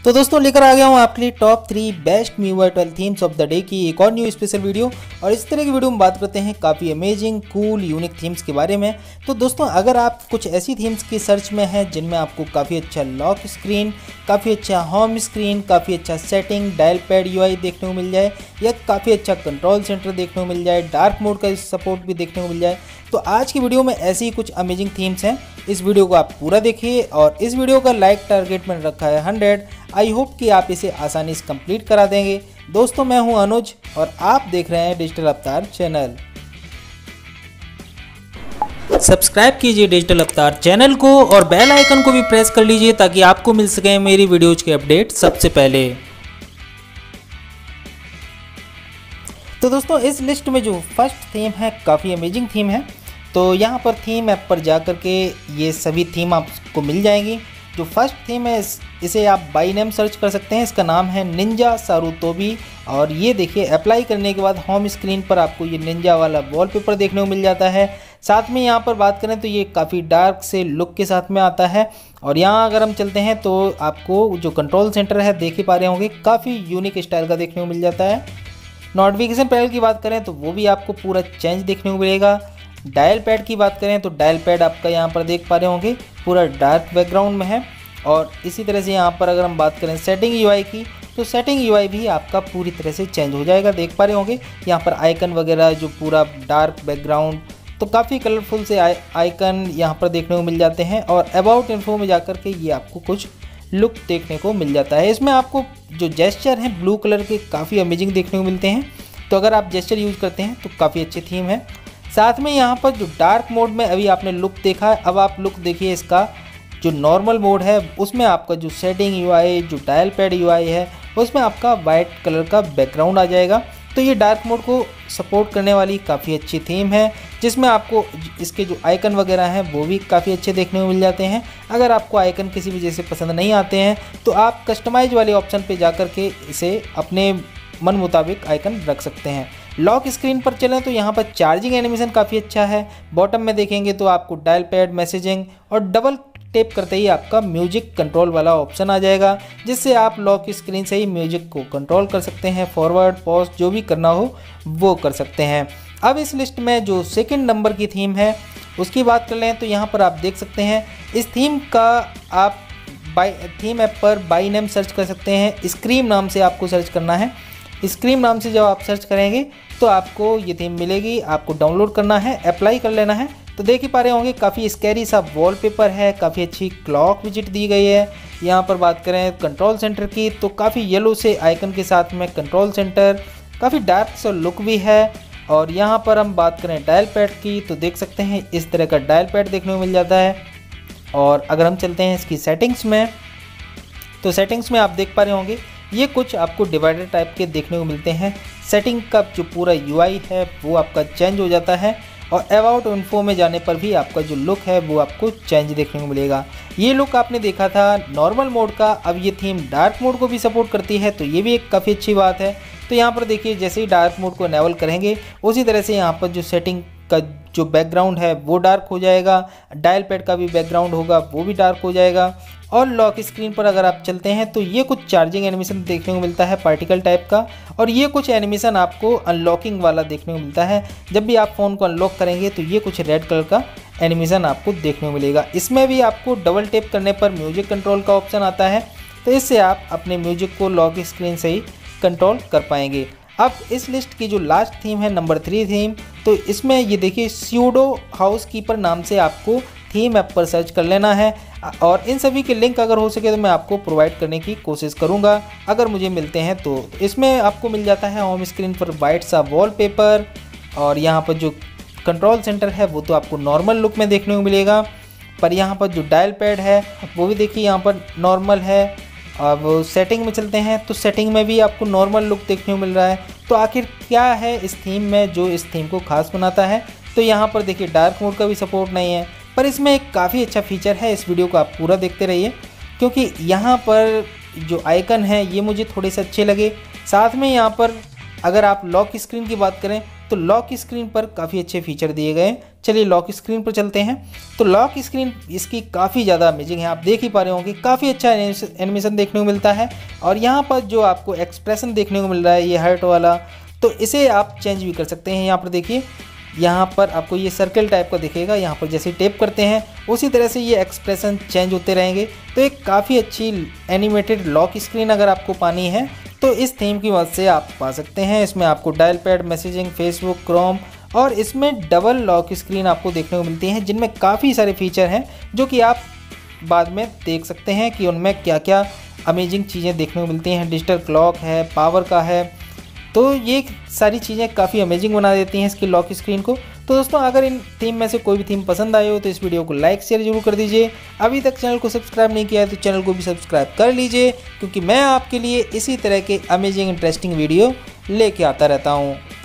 तो दोस्तों लेकर आ गया हूँ आपके लिए top 3 best MIUI 12 themes of the day की एक और न्यू स्पेशल वीडियो। और इस तरह की वीडियो में बात करते हैं काफ़ी अमेजिंग कूल यूनिक थीम्स के बारे में। तो दोस्तों अगर आप कुछ ऐसी थीम्स की सर्च में हैं जिनमें आपको काफ़ी अच्छा लॉक स्क्रीन, काफ़ी अच्छा होम स्क्रीन, काफ़ी अच्छा सेटिंग, डायल पैड UI देखने को मिल जाए या काफ़ी अच्छा कंट्रोल सेंटर देखने को मिल जाए, डार्क मोड का सपोर्ट भी देखने को मिल जाए, तो आज की वीडियो में ऐसी कुछ अमेजिंग थीम्स हैं। इस वीडियो को आप पूरा देखिए और इस वीडियो का लाइक टारगेट मैंने रखा है 100। आई होप कि आप इसे आसानी से कंप्लीट करा देंगे। दोस्तों मैं हूं अनुज और आप देख रहे हैं डिजिटल अवतार चैनल। सब्सक्राइब कीजिए डिजिटल अवतार चैनल को और बेल आइकन को भी प्रेस कर लीजिए ताकि आपको मिल सके मेरी वीडियोज के अपडेट सबसे पहले। तो दोस्तों इस लिस्ट में जो फर्स्ट थीम है काफ़ी अमेजिंग थीम है। तो यहाँ पर थीम ऐप पर जा कर के ये सभी थीम आपको मिल जाएंगी। जो फर्स्ट थीम है इसे आप बाई नेम सर्च कर सकते हैं। इसका नाम है निंजा सारुतोबी। और ये देखिए अप्लाई करने के बाद होम स्क्रीन पर आपको ये निंजा वाला वॉलपेपर देखने को मिल जाता है। साथ में यहाँ पर बात करें तो ये काफ़ी डार्क से लुक के साथ में आता है। और यहाँ अगर हम चलते हैं तो आपको जो कंट्रोल सेंटर है देख ही पा रहे होंगे काफ़ी यूनिक स्टाइल का देखने को मिल जाता है। नोटिफिकेशन पैनल की बात करें तो वो भी आपको पूरा चेंज देखने को मिलेगा। डायल पैड की बात करें तो डायल पैड आपका यहाँ पर देख पा रहे होंगे पूरा डार्क बैकग्राउंड में है। और इसी तरह से यहाँ पर अगर हम बात करें सेटिंग UI की तो सेटिंग UI भी आपका पूरी तरह से चेंज हो जाएगा। देख पा रहे होंगे यहाँ पर आइकन वगैरह जो पूरा डार्क बैकग्राउंड, तो काफ़ी कलरफुल से आइकन यहाँ पर देखने को मिल जाते हैं। और अबाउट इन्फो में जाकर के ये आपको कुछ लुक देखने को मिल जाता है। इसमें आपको जो जेस्चर हैं ब्लू कलर के काफ़ी अमेजिंग देखने को मिलते हैं। तो अगर आप जेस्चर यूज़ करते हैं तो काफ़ी अच्छी थीम है। साथ में यहाँ पर जो डार्क मोड में अभी आपने लुक देखा है, अब आप लुक देखिए इसका जो नॉर्मल मोड है उसमें आपका जो सेटिंग UI, जो डायल पैड UI है उसमें आपका वाइट कलर का बैकग्राउंड आ जाएगा। तो ये डार्क मोड को सपोर्ट करने वाली काफ़ी अच्छी थीम है जिसमें आपको इसके जो आइकन वगैरह हैं वो भी काफ़ी अच्छे देखने को मिल जाते हैं। अगर आपको आइकन किसी वजह से पसंद नहीं आते हैं तो आप कस्टमाइज वाले ऑप्शन पे जाकर के इसे अपने मन मुताबिक आइकन रख सकते हैं। लॉक स्क्रीन पर चलें तो यहाँ पर चार्जिंग एनिमेशन काफ़ी अच्छा है। बॉटम में देखेंगे तो आपको डायल पैड, मैसेजिंग और डबल टैप करते ही आपका म्यूजिक कंट्रोल वाला ऑप्शन आ जाएगा जिससे आप लॉक स्क्रीन से ही म्यूजिक को कंट्रोल कर सकते हैं। फॉरवर्ड, पॉज जो भी करना हो वो कर सकते हैं। अब इस लिस्ट में जो सेकंड नंबर की थीम है उसकी बात कर लें तो यहाँ पर आप देख सकते हैं इस थीम का आप थीम ऐप पर बाई नेम सर्च कर सकते हैं। स्क्रीम नाम से आपको सर्च करना है। स्क्रीम नाम से जब आप सर्च करेंगे तो आपको ये थीम मिलेगी। आपको डाउनलोड करना है, अप्लाई कर लेना है। तो देख ही पा रहे होंगे काफ़ी स्कैरी सा वॉलपेपर है, काफ़ी अच्छी क्लॉक विजिट दी गई है। यहाँ पर बात करें कंट्रोल सेंटर की तो काफ़ी येलो से आइकन के साथ में कंट्रोल सेंटर, काफ़ी डार्क सा लुक भी है। और यहाँ पर हम बात करें डायल पैड की तो देख सकते हैं इस तरह का डायल पैड देखने को मिल जाता है। और अगर हम चलते हैं इसकी सेटिंग्स में तो सेटिंग्स में आप देख पा रहे होंगे ये कुछ आपको डिवाइडर टाइप के देखने को मिलते हैं। सेटिंग का जो पूरा UI है वो आपका चेंज हो जाता है। और अबाउट इन्फो में जाने पर भी आपका जो लुक है वो आपको चेंज देखने को मिलेगा। ये लुक आपने देखा था नॉर्मल मोड का, अब ये थीम डार्क मोड को भी सपोर्ट करती है तो ये भी एक काफ़ी अच्छी बात है। तो यहाँ पर देखिए जैसे ही डार्क मोड को इनेबल करेंगे उसी तरह से यहाँ पर जो सेटिंग का जो बैकग्राउंड है वो डार्क हो जाएगा, डायल पैड का भी बैकग्राउंड होगा वो भी डार्क हो जाएगा। और लॉक स्क्रीन पर अगर आप चलते हैं तो ये कुछ चार्जिंग एनिमेशन देखने को मिलता है पार्टिकल टाइप का। और ये कुछ एनिमेशन आपको अनलॉकिंग वाला देखने को मिलता है। जब भी आप फ़ोन को अनलॉक करेंगे तो ये कुछ रेड कलर का एनिमेशन आपको देखने को मिलेगा। इसमें भी आपको डबल टैप करने पर म्यूजिक कंट्रोल का ऑप्शन आता है तो इससे आप अपने म्यूजिक को लॉक स्क्रीन से ही कंट्रोल कर पाएंगे। अब इस लिस्ट की जो लास्ट थीम है नंबर 3 थीम, तो इसमें ये देखिए स्यूडो हाउसकीपर नाम से आपको थीम ऐप पर सर्च कर लेना है। और इन सभी के लिंक अगर हो सके तो मैं आपको प्रोवाइड करने की कोशिश करूंगा अगर मुझे मिलते हैं तो। इसमें आपको मिल जाता है होम स्क्रीन पर वाइट सा वॉलपेपर और यहाँ पर जो कंट्रोल सेंटर है वो तो आपको नॉर्मल लुक में देखने को मिलेगा। पर यहाँ पर जो डायल पैड है वो भी देखिए यहाँ पर नॉर्मल है। अब सेटिंग में चलते हैं तो सेटिंग में भी आपको नॉर्मल लुक देखने को मिल रहा है। तो आखिर क्या है इस थीम में जो इस थीम को खास बनाता है, तो यहाँ पर देखिए डार्क मोड का भी सपोर्ट नहीं है पर इसमें एक काफ़ी अच्छा फीचर है। इस वीडियो को आप पूरा देखते रहिए क्योंकि यहाँ पर जो आइकन है ये मुझे थोड़े से अच्छे लगे। साथ में यहाँ पर अगर आप लॉक स्क्रीन की बात करें तो लॉक स्क्रीन पर काफ़ी अच्छे फीचर दिए गए। चलिए लॉक स्क्रीन पर चलते हैं। तो लॉक स्क्रीन इसकी काफ़ी ज़्यादा अमेजिंग है, आप देख ही पा रहे होंगे, काफ़ी अच्छा एनिमेशन देखने को मिलता है। और यहाँ पर जो आपको एक्सप्रेशन देखने को मिल रहा है ये हार्ट वाला, तो इसे आप चेंज भी कर सकते हैं। यहाँ पर देखिए, यहाँ पर आपको ये सर्कल टाइप का दिखेगा, यहाँ पर जैसे टैप करते हैं उसी तरह से ये एक्सप्रेशन चेंज होते रहेंगे। तो एक काफ़ी अच्छी एनिमेटेड लॉक स्क्रीन अगर आपको पानी है तो इस थीम की मदद से आप पा सकते हैं। इसमें आपको dial pad, messaging, Facebook, Chrome और इसमें डबल लॉक स्क्रीन आपको देखने को मिलती हैं, जिनमें काफ़ी सारे फीचर हैं जो कि आप बाद में देख सकते हैं कि उनमें क्या क्या अमेजिंग चीज़ें देखने को मिलती हैं। डिजिटल क्लॉक है, पावर का है, तो ये सारी चीज़ें काफ़ी अमेजिंग बना देती हैं इसकी लॉक स्क्रीन को। तो दोस्तों अगर इन थीम में से कोई भी थीम पसंद आए हो तो इस वीडियो को लाइक शेयर जरूर कर दीजिए। अभी तक चैनल को सब्सक्राइब नहीं किया है तो चैनल को भी सब्सक्राइब कर लीजिए, क्योंकि मैं आपके लिए इसी तरह के अमेजिंग इंटरेस्टिंग वीडियो लेके आता रहता हूँ।